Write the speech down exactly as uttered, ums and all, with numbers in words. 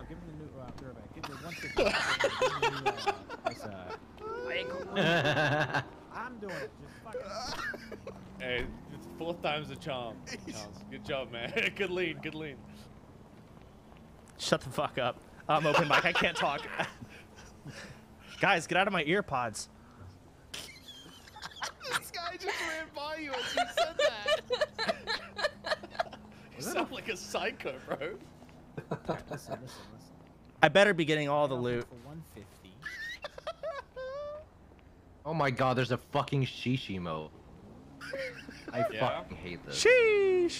Give me the new uh, throwback. Give me one fifty. Give me the new, uh, nice, uh, I'm doing it. Just fucking. Hey, it's four times the charm. Charles. Good job, man. Good lean. Good lean. Shut the fuck up. I'm open mic. I can't talk. Guys, get out of my ear pods. This guy just ran by you as you said that. You sound like a psycho, bro. Right, listen, listen, listen. I better be getting all the loot. For one fifty. Oh my god, there's a fucking shishimo. I Yeah. fucking hate this. Sheesh.